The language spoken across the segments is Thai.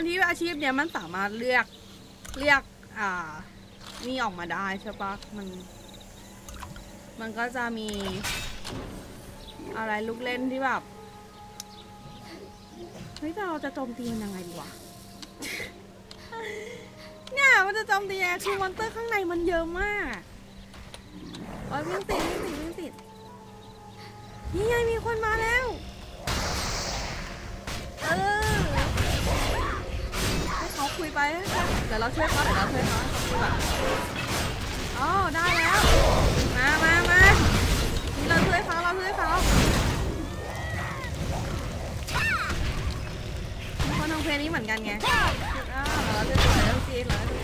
การที่อาชีพเนี้ยมันสามารถเรียกนี่ออกมาได้ใช่ปะมันก็จะมีอะไรลูกเล่นที่แบบเฮ้ยเราจะโจมตีมันยังไงดีวะเนี่ยมันจะโจมตียังไงคือมอนเตอร์ข้างในมันเยอะมากโอ้ยวิ่งติดนี่ไงมีคนมาแล้วให้เขาคุยไปเดี๋ยวเราช่วยเขาคุยแบบอ๋อได้แล้วมานี่เราช่วยเขาคนทางเพลงนี้เหมือนกันไงเราจะตี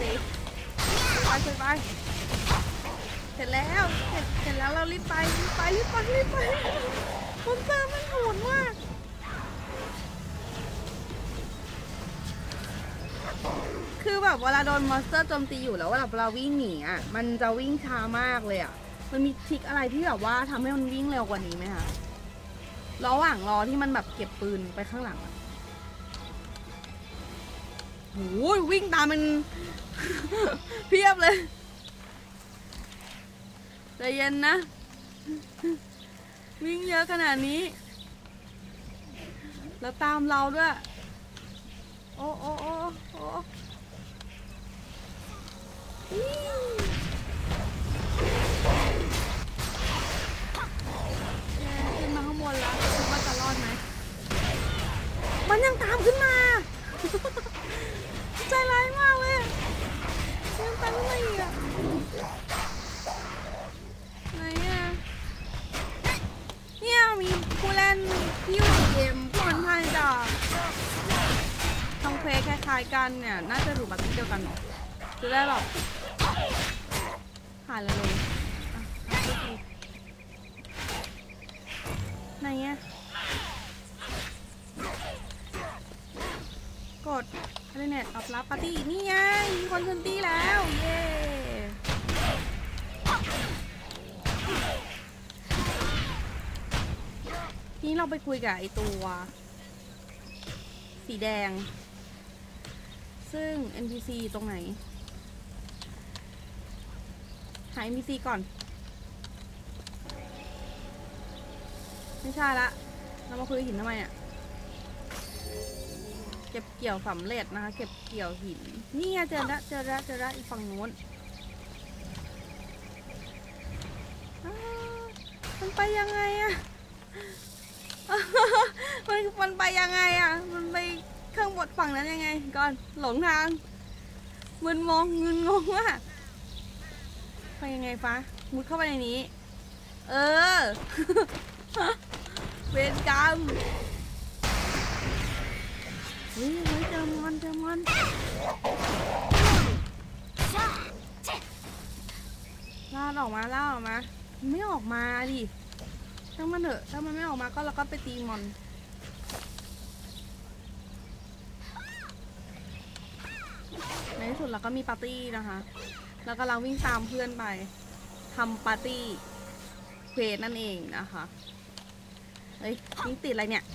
ไปเสร็จแล้วเรารีบไปมอนเตอร์มันโหดมากคือแบบเวลาโดนมอนสเตอร์โจมตีอยู่แล้วเวลาเราวิ่งหนีอ่ะมันจะวิ่งช้ามากเลยอ่ะมันมีทริคอะไรที่แบบว่าทำให้มันวิ่งเร็วกว่านี้ไหมคะระหว่างรอที่มันแบบเก็บปืนไปข้างหลังโอ้ยวิ่งตามมัน เพียบเลยใจเย็นนะวิ่งเยอะขนาดนี้แล้วตามเราด้วยโอ้ขึ้นมาข้างบนแล้วคิดว่าจะรอดไหมมันยังตามขึ้นมาใจร้ายมากเลยยังตามขึ้นมาอีกอะไหนอะเนี่ยมีผู้เล่นที่อยู่ในเกมที่มันพายจากทำเควสคล้ายๆกันเนี่ยน่าจะถูกบัตรเดียวกันเนาะจะได้แบบผ่านเลยไหนอะกดอะไรเนี่ยตอบรับปาร์ตี้นี่ไงมีคนขึ้นตี้แล้วเย้นี่เราไปคุยกับไอตัวสีแดงซึ่ง NPC ตรงไหนหา NPC ก่อนไม่ใช่ละเรามาคุยหินทำไมอ่ะเก็บเกี่ยวสำเร็จนะคะเก็บเกี่ยวหินนี่ไงเจอแล้วอีกฝั่งนู้นมันไปยังไงอ่ะมันไปยังไงอ่ะมันไปข้างบนฝั่งนั้นยังไงก่อนหลงทางมึนงงว่ะไปยังไงฟ้ามุดเข้าไปในนี้เวรกรรมเฮ้ยเจอมอนล่าออกมาไม่ออกมาดิถ้ามันเถอะถ้ามันไม่ออกมาก็เราก็ไปตีมอนในที่สุดเราก็มีปาร์ตี้นะคะแล้วก็เราวิ่งตามเพื่อนไปทำปาร์ตี้เควสนั่นเองนะคะเฮ้ยวิ่งติดอะไรเนี่ย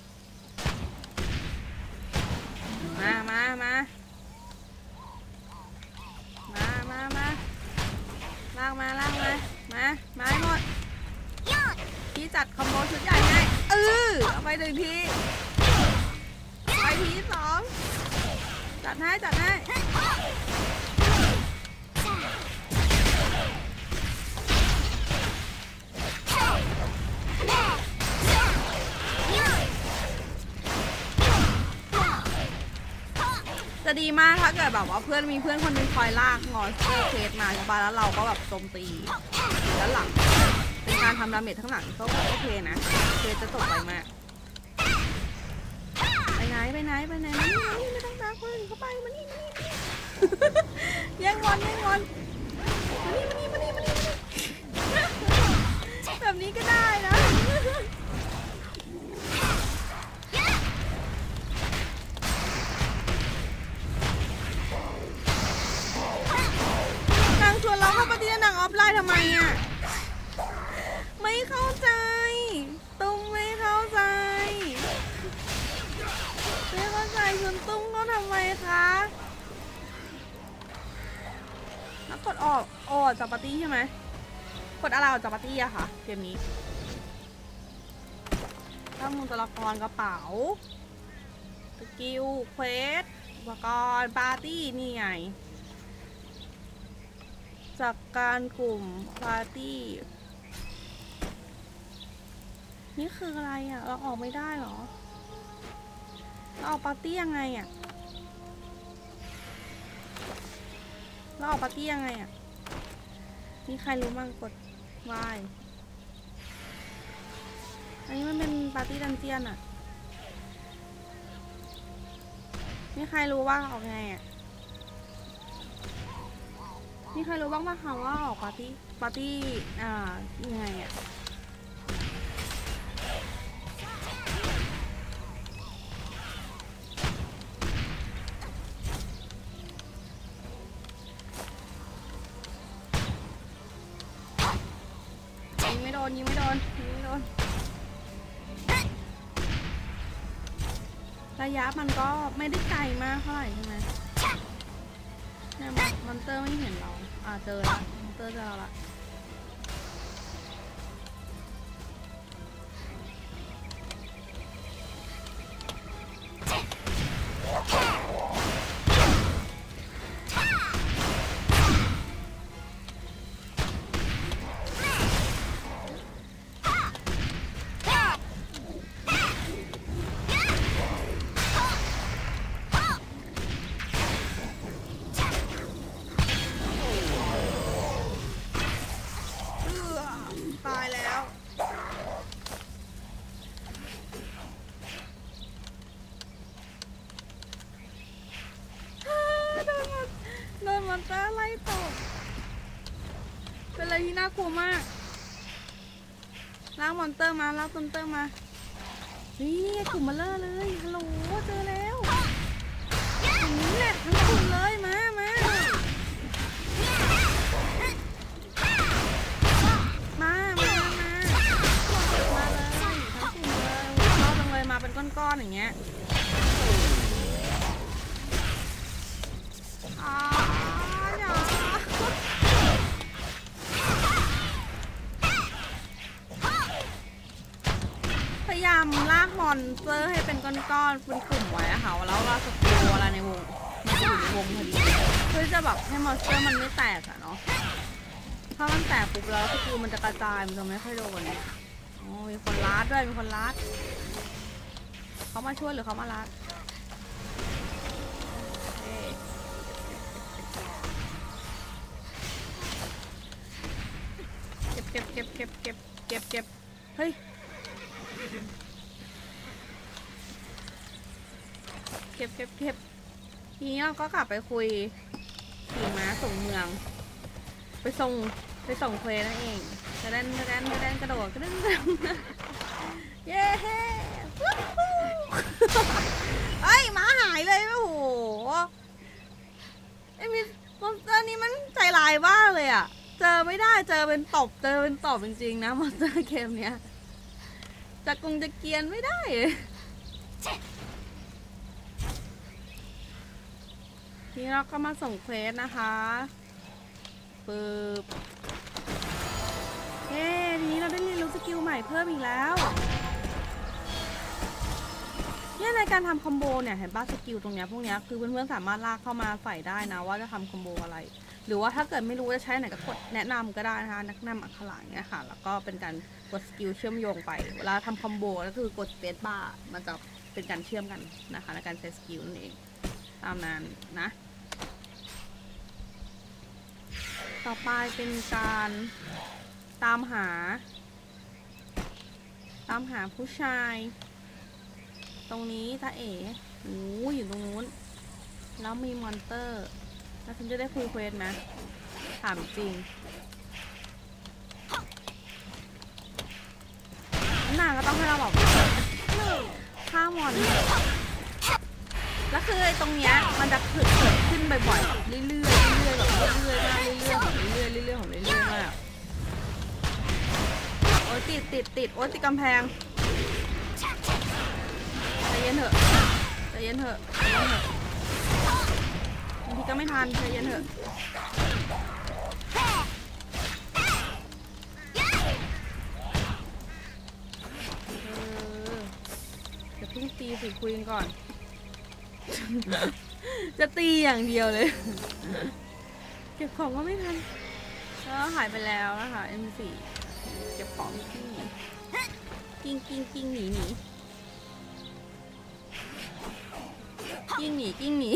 มาลากมาให้หมดพี่จัดคอมโบชุดใหญ่ให้เอาไป1 ทีไปที 2จัดให้จะดีมากถ้าเกิดแบบว่ามีเพื่อนคนนึงคอยลากงอนเตอร์เคสมาใช่ปะแล้วเราก็แบบโจมตีด้านหลังเป็นการทำดาเมจทั้งหลังก็โอเคนะเคสจะตกไปมากไปไหนไม่ต้องตามคนอื่นเข้าไปมานี่แย่งงอนมานี่แบบนี้ก็ได้นะชวนเราเข้าปฏิทินหนังออฟไลน์ทำไมอ่ะไม่เข้าใจตุ้มไม่เข้าใจชวนตุ้มเขาทำไมอกจากปาร์ตี้ใช่ไหมกดอะไรออกจากปาร์ตี้อะค่ะเกมนี้ข้อมูลตัวละครกระเป๋าสกิลเควสอุปกรณ์ปาร์ตี้นี่ไงจากการกลุ่มปาร์ตี้นี่คืออะไรอะเราออกไม่ได้หรอเราออกปาร์ตี้ยังไงอะเราออกปาร์ตี้ยังไงอะมีใครรู้บ้างกดวายอันนี้มันเป็นปาร์ตี้ดันเจียนอะมีใครรู้ว่าออกไงอะมีใครรู้บ้างว่าเขาว่าออกปาร์ตี้ยังไงอะยิงไม่โดนระยะมันก็ไม่ได้ไกลมากเท่าไหร่ใช่ไหมเนี่ยมอนเตอร์ไม่เห็นเราเจอละมอนเตอร์เจอเราละตายแล้วโดนมอนเตอร์ไล่ตบเป็นอะไรที่น่ากลัวมากล้างมอนเตอร์มานี่กลุ่มมาเลอร์เลยฮัลโหลเจอแล้วอย่างนี้แหละทั้งกลุ่มเลยมาเลยทั้งกลุ่มเลยชอบจังเลยมาเป็นก้อนๆอย่างเงี้ยพยายามลากมอนเตอร์ให้เป็นก้อนๆเป็นกลุ่มไว้อะค่ะแล้วเราสกิลอะไรในวงมันจะอยู่ในวงพอดีเพื่อจะแบบให้มอนสเตอร์มันไม่แตกอะเนาะถ้ามันแตกปุ๊บแล้วสกิลมันจะกระจายมันจะไม่ค่อยโดนโอ้มีคนลัดด้วยมีคนลัดเขามาช่วยหรือเขามาลัดเก็บเฮ้ยเก็บทีนี้เราก็กลับไปคุยขี่ม้าส่งเมืองไปส่งเควสนั่นเองกระเด็นกระโดดกระเด็นเย้เฮ้ยม้าหายเลยโอ้โหไอ้มิสมอนสเตอร์นี้มันใจร้ายมากเลยอ่ะเจอไม่ได้เจอเป็นตบจริงๆนะมอนสเตอร์เกมเนี้ยจะเกรียนไม่ได้นี่เราก็มาส่งเควสนะคะปึ๊บเฮ้ทีนี้เราได้เรียนรู้สกิลใหม่เพิ่มอีกแล้วเนี่ยในการทำคอมโบเนี่ยเห็นป่ะสกิลตรงเนี้ยพวกเนี้ยคือเพื่อนๆสามารถลากเข้ามาใส่ได้นะว่าจะทำคอมโบอะไรหรือว่าถ้าเกิดไม่รู้จะใช้ไหนก็กดแนะนำก็ได้นะคะแนะนำอักขระเนี่ยค่ะแล้วก็เป็นการกดสกิลเชื่อมโยงไปเวลาทำคอมโบก็คือกดสเปซบาร์มันจะเป็นการเชื่อมกันนะคะในการใช้สกิลนั่นเองตามนั้นนะต่อไปเป็นการตามหาผู้ชายตรงนี้ตาเอ๋อยู่ตรงนู้นแล้วมีมอนเตอร์แล้วฉันจะได้คุยเควสไหมถามจริงนางก็ต้องให้เราบอกฆ่ามอนแล้วคือตรงเนี้ยมันจะเกิดขึ้นบ่อยๆเรื่อยๆแบบเรื่อยๆมากเรื่อยๆมากโอ้ยติดโอ้ยติดกำแพงใจเย็นเถอะบางทีก็ไม่ทันใจเย็นเถอะสิคุยกันก่อน จะตีอย่างเดียวเลย เก็บของก็ไม่ทันแล้วหายไปแล้วนะคะ M4 เก็บของกิ้งหนีกิ้งหนีกิ้งหนี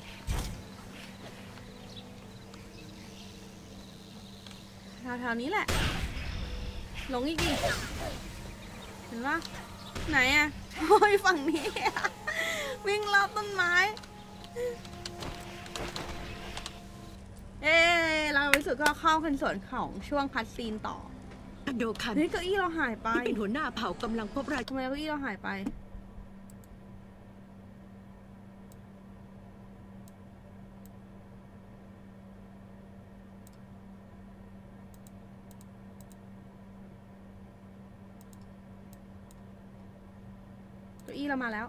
แถวๆนี้แหละหลงอีกดิเห็นปะไหนอะโอ้ยฝั่งนี้ วิ่งรอบต้นไม้เราไปสุดก็เข้าเป็นส่วนของช่วงคัดซีนต่อโดคันเฮ้ยเก้าอี้เราหายไปที่เป็นหัวหน้าเผ่ากำลังพบรายทำไมเก้าอี้เราหายไปเก้าอี้เรามาแล้ว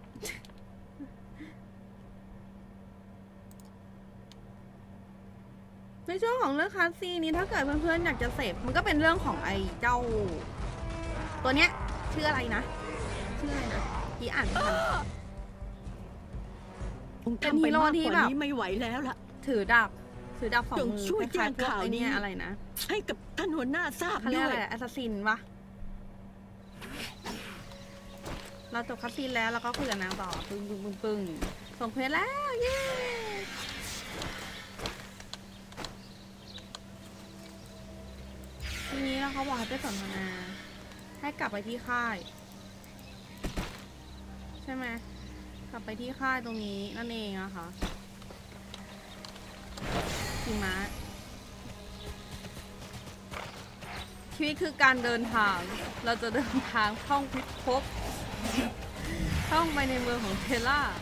ในช่วงของเรื่องคาซีนี้ถ้าเกิดเพื่อนๆอยากจะเสพมันก็เป็นเรื่องของไอ้เจ้าตัวเนี้ยชื่ออะไรนะที่อ่านไม่ทันเป็นฮีโร่ที่แบบไม่ไหวแล้วล่ะถือดาบสองมือช่วยแจ้งข่าวนี้อะไรนะให้กับท่านหัวหน้าทราบด้วยอะไรแอสซัสซินวะเราจบคัสซีนแล้วก็คุยกับนางต่อปึ้งส่งเพลแล้วเย้ทีนี้แล้วเขาบอกให้ไปสนทนาให้กลับไปที่ค่ายใช่ไหมกลับไปที่ค่ายตรงนี้นั่นเองนะคะขี่ม้าชีวิตคือการเดินทางเราจะเดินทางท่องพิภพท่องไปในเมืองของเทล่า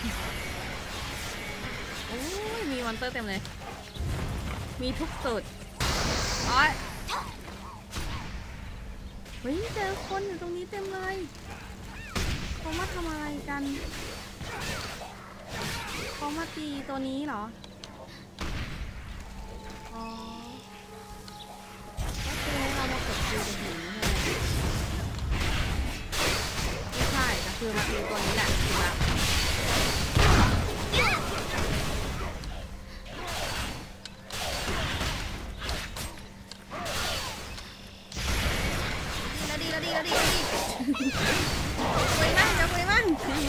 โอ้ยมีมอนเตอร์เต็มเลยมีทุกจุดอ๋อเฮ้ยเจอคนอยู่ตรงนี้เต็มเลยเขามาทำอะไรกันเขามาตีตัวนี้เหรออ๋อก็คือให้เรามากดดูตรงนี้ไม่ใช่แต่คือมาตีตัวนี้แหละถูกแล้วคุยมั่งจะคุยมั่ง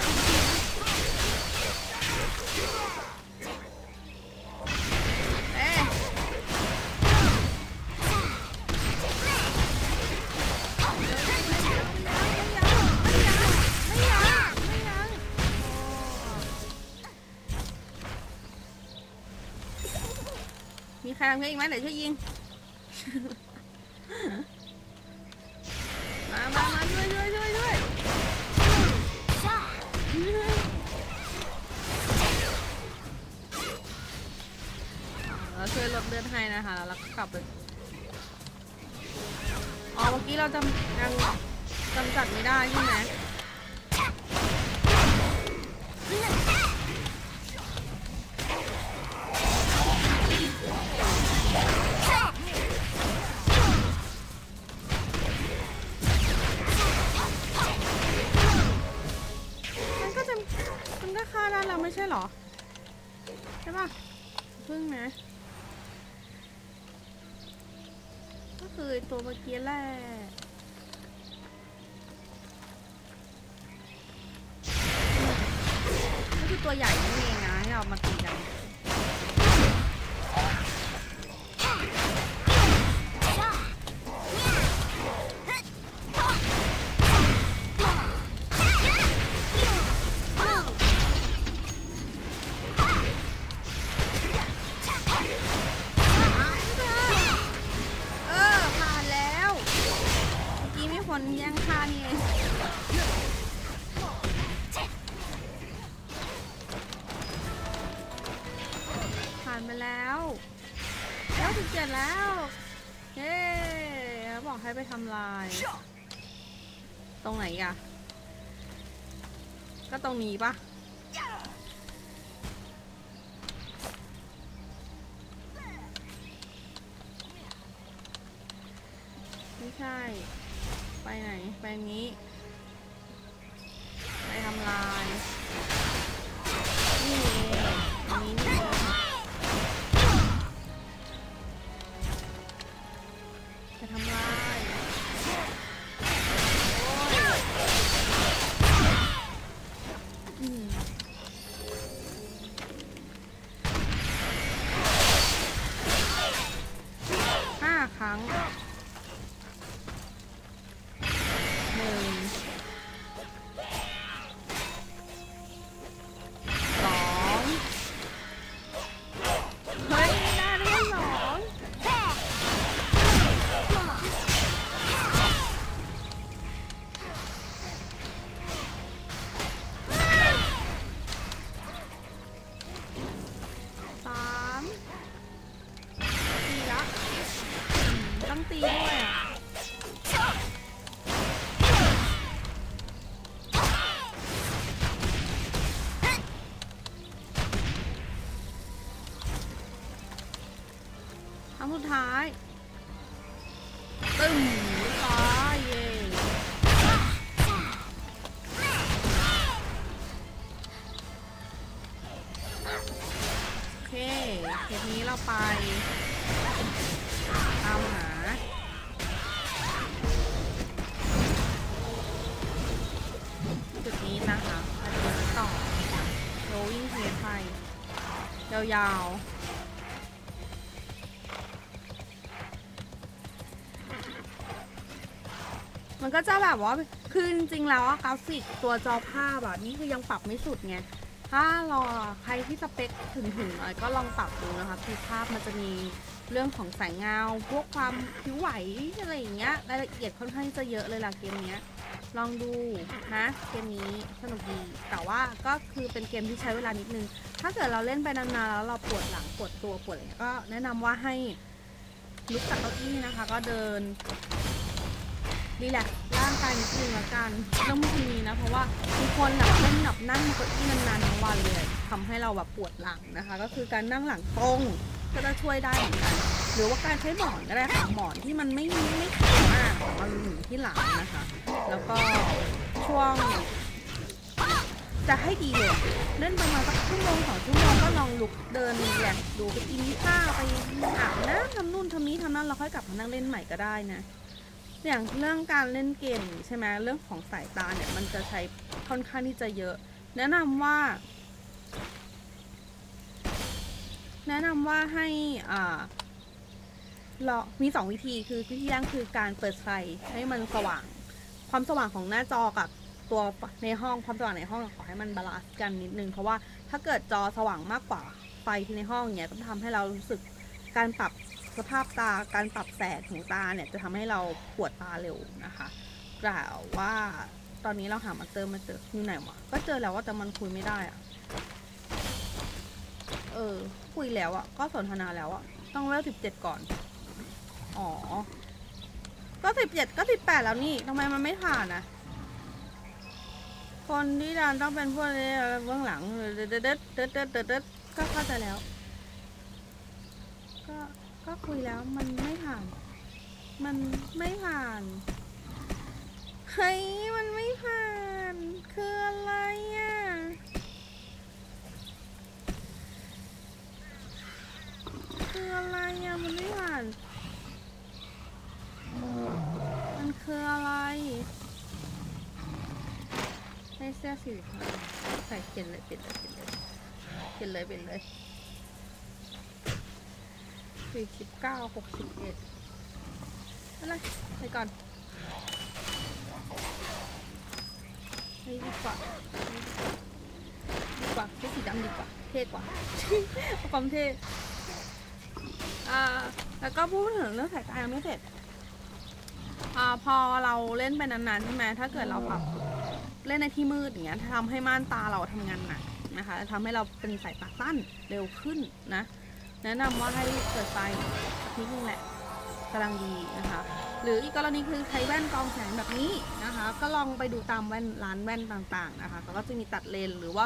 มีใครทำเพื่ออีกไหมเดี๋ยวช่วยยิงมาช่วยเราช่วยลดเลือดให้นะคะแล้วก็กลับไปอ๋อเมื่อกี้เรายังกำจัดไม่ได้ใช่ไหมมันก็ฆ่าได้แล้วไม่ใช่หรอใช่ป่ะพึ่งนะก็คือตัวเมื่อกี้แหละก็คือตัวใหญ่นั่นเองนะที่เรามาตีกันคนแย่งฆ่านี่เองผ่านไปแล้ว17แล้วเย้บอกให้ไปทำลายตรงไหนอ่ะก็ตรงนี้ปะไม่ใช่ไปไหนไปนี้ไหนทำลายนี่เองอันนี้นี่เองจะทำลาย5 ครั้ง เฮ้ยได้ได้2 3 4ละต้องตีด้วยอ่ะครั้งสุดท้ายตึ้มตายเย่โอเคเทปนี้เราไปตามหาจุดนี้นะคะเราจะไปต่อโรวิ่งเทปไปยาวๆมันก็จะแบบว่าคือจริงๆแล้วกราฟิกตัวจอภาพแบบนี้คือยังปรับไม่สุดไงถ้ารอใครที่สเปคถึงหน่อยก็ลองปรับดูนะคะคือภาพมันจะมีเรื่องของแสงเงาพวกความผิวไหวอะไรอย่างเงี้ยรายละเอียดค่อนข้างจะเยอะเลยล่ะเกมเนี้ยลองดูนะเกมนี้สนุกดีแต่ว่าก็คือเป็นเกมที่ใช้เวลานิดนึงถ้าเกิดเราเล่นไปนานๆแล้วเราปวดหลังปวดตัวปวดอะไรก็แนะนำว่าให้ลุกจากเก้าอี้นะคะก็เดินรีแลกซ์ร่างกายนิดนึงละกันเรื่องพวกนี้นะเพราะว่ามีคนแบบเล่นแบบนั่งเก้าอี้นานๆทั้งวันเลยทำให้เราแบบปวดหลังนะคะก็คือการนั่งหลังตรงก็จะช่วยได้เหมือนกันหรือว่าการใช้หมอนก็ได้ค่ะหมอนที่มันไม่แข็งมากมันหนุนที่หลังนะคะแล้วก็ช่วงจะให้ดีเลยเล่นประมาณสัก1-2 ชั่วโมงก็ลองลุกเดินรีแลกซ์ดูไปกินข้าวไปอาบน้ำทำนู่นทำนี้ทำนั่นเราค่อยกลับมานั่งเล่นใหม่ก็ได้นะอย่างเรื่องการเล่นเกมใช่ไหมเรื่องของสายตาเนี่ยมันจะใช้ค่อนข้างที่จะเยอะแนะนำว่าให้มี2 วิธีคือวิธีแรกคือการเปิดไฟให้มันสว่างความสว่างของหน้าจอกับตัวในห้องความสว่างในห้องขอให้มันบาลานซ์กันนิดนึงเพราะว่าถ้าเกิดจอสว่างมากกว่าไฟที่ในห้องเนี่ยจะทำให้เรารู้สึกการปรับสภาพตาการปรับแสงของตาเนี่ยจะทำให้เราปวดตาเร็วนะคะกล่าวว่าตอนนี้เราหามาเจออยู่ไหนวะก็เจอแล้วว่าแต่มันคุยไม่ได้อะคุยแล้วอะก็สนทนาแล้วอะต้องเวล17ก่อนอ๋อก็17ก็18แล้วนี่ทำไมมันไม่ผ่านอะคนที่ดันต้องเป็นพวกเบื้องหลังก็เข้าใจแล้วก็คุยแล้วมันไม่ผ่านเฮ้ยมันไม่ผ่านคืออะไรอ่ะมันไม่ผ่านมันคืออะไรใส่เสื้อสีขาวใส่เปลี่ยนเลย49 61อะไรไปก่อนดีกว่าใช้สีดำดีกว่าเท่กว่า ความเท่แล้วก็พูดถึงเรื่องสายตายังไม่เสร็จพอเราเล่นไปนานๆใช่ไหมถ้าเกิดเราปรับเล่นในที่มืดอย่างเงี้ยทำให้ม่านตาเราทำงานหนักนะคะทำให้เราเป็นสายตาสั้นเร็วขึ้นนะแนะนำว่าให้เปิดไฟนิดนึงแหละกำลังดีนะคะหรืออีกกรณีคือใช้แว่นกรองแสงแบบนี้นะคะก็ลองไปดูตามร้านแว่นต่างๆนะคะเขาก็จะมีตัดเลนหรือว่าพ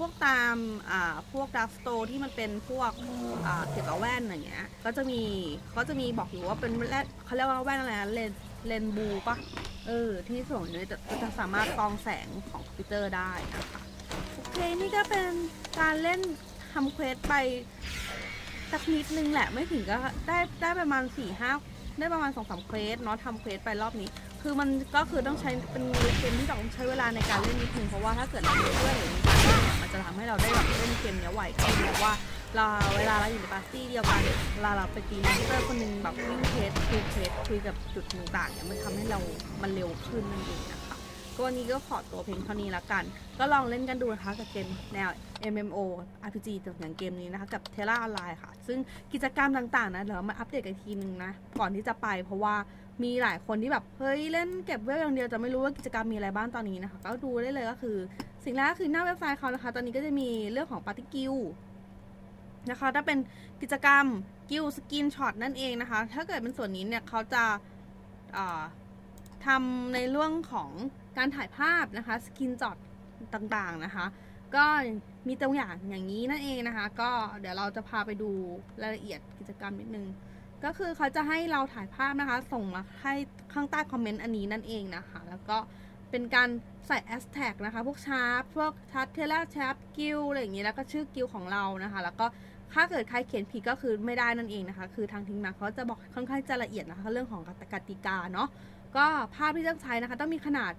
พวกตามพวกดักสโตร์ที่มันเป็นพวกเกี่ยวกับแว่นอย่างเงี้ยก็จะมีบอกอยู่ว่าเป็นแว่นเขาเรียกว่าแว่นอะไรนะเลนบูปะที่ส่วนนี้จะสามารถกรองแสงของคอมพิวเตอร์ได้นะคะโอเคนี่ก็เป็นการเล่นทำเควสไปสักนิดนึงแหละไม่ถึงก็ได้ประมาณ4-5ได้ประมาณ2-3เควสเนาะทำเควสไปรอบนี้คือมันก็คือต้องใช้เป็นเกมที่ต้องใช้เวลาในการเล่นนิดนึงเพราะว่าถ้าเกิดเราเล่นหรือมีการเล่นเนี่ยมันจะทำให้เราได้แบบเล่นเกมนี้ไวขึ้นเพราะว่าเวลาเราอยู่ในปาร์ตี้เดียวกันเวลาเราไปตีมอนสเตอร์คนนึงแบบวิ่งเควสคุยกับจุดต่างๆเนี่ยมันทำให้มันเร็วขึ้นนั่นเองนะคะก็วันนี้ก็ขอตัวเพียงเท่านี้ละกันก็ลองเล่นกันดูนะคะกับเกมแนว MMO RPG อย่างเกมนี้นะคะกับ Terra Online ค่ะซึ่งกิจกรรมต่างๆนะเดี๋ยวมาอัปเดตกันทีนึงนะก่อนที่จะไปเพราะว่ามีหลายคนที่แบบเฮ้ยเล่นเก็บเวลอย่างเดียวจะไม่รู้ว่ากิจกรรมมีอะไรบ้างตอนนี้นะคะก็ดูได้เลยก็คือสิ่งแรกคือหน้าเว็บไซต์เขานะคะตอนนี้ก็จะมีเรื่องของปาร์ตี้กิลนะคะถ้าเป็นกิจกรรมกิลสกินช็อตนั่นเองนะคะถ้าเกิดเป็นส่วนนี้เนี่ยเขาจะทำในเรื่องของการถ่ายภาพนะคะสกินช็อตต่างๆนะคะก็มีตัวอย่างอย่างนี้นั่นเองนะคะก็เดี๋ยวเราจะพาไปดูรายละเอียดกิจกรรมนิดนึงก็คือเขาจะให้เราถ่ายภาพนะคะส่งมาให้ข้างใต้คอมเมนต์อันนี้นั่นเองนะคะแล้วก็เป็นการใส่แฮชแท็กนะคะพวกชาร์ปพวกทัชเทเลอร์แชปกิลอะไรอย่างนี้แล้วก็ชื่อกิลของเรานะคะแล้วก็ถ้าเกิดใครเขียนผิดก็คือไม่ได้นั่นเองนะคะคือทางทีมงานเขาจะบอกค่อนข้างจะละเอียดนะคะเรื่องของกติกาเนาะก็ภาพที่ต้องใช้นะคะต้องมีขนาด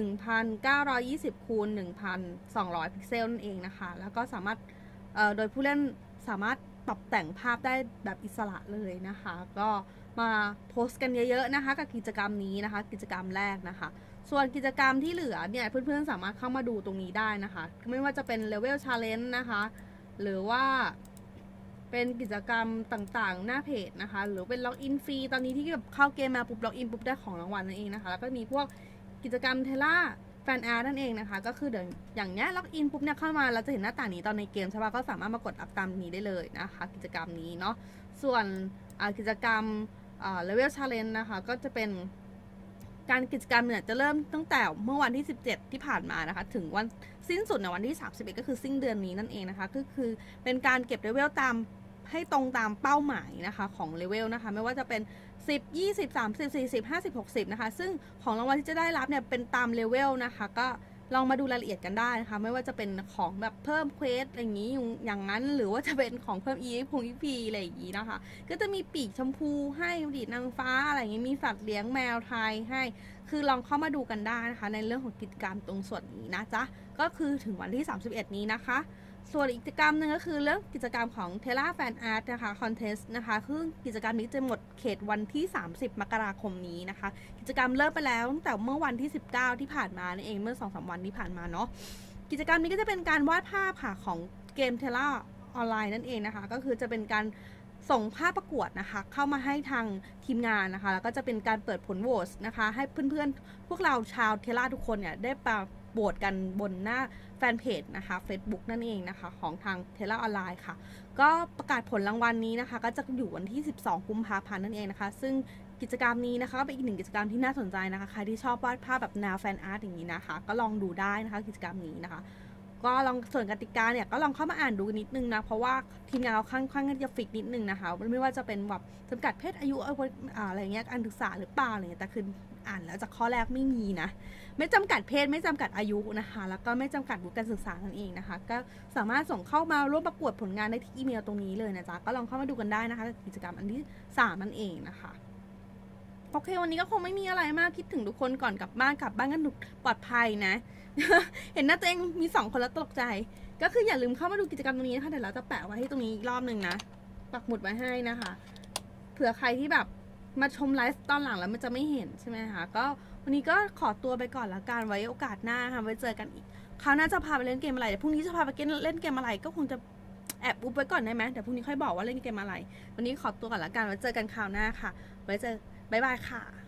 1920 คูณ 1,200 พิกเซลนั่นเองนะคะแล้วก็สามารถโดยผู้เล่นสามารถปรับแต่งภาพได้แบบอิสระเลยนะคะก็มาโพสต์กันเยอะๆนะคะกับกิจกรรมนี้นะคะกิจกรรมแรกนะคะส่วนกิจกรรมที่เหลือเนี่ยเพื่อนๆสามารถเข้ามาดูตรงนี้ได้นะคะไม่ว่าจะเป็น Level Challenge นะคะหรือว่าเป็นกิจกรรมต่างๆหน้าเพจนะคะหรือเป็นล็อกอินฟรีตอนนี้ที่แบบเข้าเกมมาปุ๊บล็อกอินปุ๊บได้ของรางวัลนั่นเองนะคะแล้วก็มีพวกกิจกรรมเทล่าแฟนอาร์ตนั่นเองนะคะก็คือเดี๋ยวอย่างเนี้ยล็อกอินปุ๊บเนี่ยเข้ามาเราจะเห็นหน้าต่างนี้ตอนในเกมใช่ปะก็สามารถมากดอัพตามนี้ได้เลยนะคะกิจกรรมนี้เนาะส่วนกิจกรรมLevel Challenge นะคะก็จะเป็นการกิจกรรมเนี่ยจะเริ่มตั้งแต่เมื่อวันที่17ที่ผ่านมานะคะถึงวันสิ้นสุดในวันที่31ก็คือสิ้นเดือนนี้นั่นเองนะคะก็คือเป็นการเก็บเลเวลตามให้ตรงตามเป้าหมายนะคะของเลเวลนะคะไม่ว่าจะเป็น10 20 30 40 50 60นะคะซึ่งของรางวัลที่จะได้รับเนี่ยเป็นตามเลเวลนะคะก็ลองมาดูรายละเอียดกันได้นะคะไม่ว่าจะเป็นของแบบเพิ่มเควสอย่างนี้อย่างนั้นหรือว่าจะเป็นของเพิ่ม EXP อะไรอย่างนี้นะคะก็จะมีปีกชมพูให้ดีดนางฟ้าอะไรอย่างนี้มีสัตว์เลี้ยงแมวไทยให้คือลองเข้ามาดูกันได้นะคะในเรื่องของกิจกรรมตรงส่วนนี้นะจ๊ะก็คือถึงวันที่31นี้นะคะส่วนอีกกิจกรรมหนึ่งก็คือเรื่องกิจกรรมของ Terra Fan Art นะคะคอนเทสต์นะคะคือกิจกรรมนี้จะหมดเขตวันที่30 มกราคมนี้นะคะกิจกรรมเริ่มไปแล้วตั้งแต่เมื่อวันที่19ที่ผ่านมานี่เองเมื่อ 2-3 วันที่ผ่านมาเนาะกิจกรรมนี้ก็จะเป็นการวาดภาพค่ะของเกม Terra Online นั่นเองนะคะก็คือจะเป็นการส่งภาพประกวดนะคะเข้ามาให้ทางทีมงานนะคะแล้วก็จะเป็นการเปิดผลโหวตนะคะให้เพื่อนๆพวกเราชาวเทล่าทุกคนเนี่ยได้มาโหวตกันบนหน้าแฟนเพจนะคะ Facebook นั่นเองนะคะของทางเทล่าออนไลน์ค่ะก็ประกาศผลรางวัลนี้นะคะก็จะอยู่วันที่12 กุมภาพันธ์นั่นเองนะคะซึ่งกิจกรรมนี้นะคะก็เป็นอีกหนึ่งกิจกรรมที่น่าสนใจนะคะใครที่ชอบวาดภาพแบบแนวแฟนอาร์ตอย่างนี้นะคะก็ลองดูได้นะคะกิจกรรมนี้นะคะก็ลองส่วนกติกาเนี่ยก็ลองเข้ามาอ่านดูนิดนึงนะเพราะว่าทีมงานเราค่อนข้างจะฟิกนิดนึงนะคะไม่ว่าจะเป็นแบบจำกัดเพศอายุอะไรเงี้ยการศึกษาหรือเปล่าอะไรเงี้ยแต่คืออ่านแล้วจากข้อแรกไม่มีนะไม่จำกัดเพศไม่จำกัดอายุนะคะแล้วก็ไม่จำกัดวุฒิการศึกษานั่นเองนะคะก็สามารถส่งเข้ามาร่วมประกวดผลงานได้ที่อีเมลตรงนี้เลยนะจ๊ะก็ลองเข้ามาดูกันได้นะคะกิจกรรมอันที่3นั่นเองนะคะโอเควันนี้ก็คงไม่มีอะไรมากคิดถึงทุกคนก่อนกลับบ้านกันปลอดภัยนะ เห็นหน้าตัวเองมี2 คนแล้วตกใจก็คืออย่าลืมเข้ามาดูกิจกรรมตรงนี้นะคะเดี๋ยวเราจะแปะไว้ให้ตรงนี้อีกรอบนึงนะปักหมุดไว้ให้นะคะเผื่อใครที่แบบมาชมไลฟ์ตอนหลังแล้วมันจะไม่เห็นใช่ไหมคะก็วันนี้ก็ขอตัวไปก่อนละกันไว้โอกาสหน้าค่ะไว้เจอกันอีกคราวหน้าจะพาไปเล่นเกมอะไรเดี๋ยวพรุ่งนี้จะพาไปเล่นเกมอะไรก็คงจะแอบอุ๊บไว้ก่อนได้ไหมเดี๋ยวพรุ่งนี้ค่อยบอกว่าเล่นเกมอะไรวันนี้ขอตัวก่อนละกันไว้เจอกันคราวหน้าค่ะไว้เจอบ๊ายบายค่ะ